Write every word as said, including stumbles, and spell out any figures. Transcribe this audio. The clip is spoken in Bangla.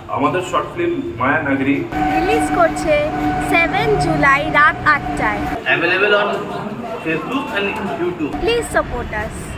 আমাদের short film Maya Nagari release করছে সেভেন জুলাই রাত আটটায়। Available on Facebook and YouTube. Please support us.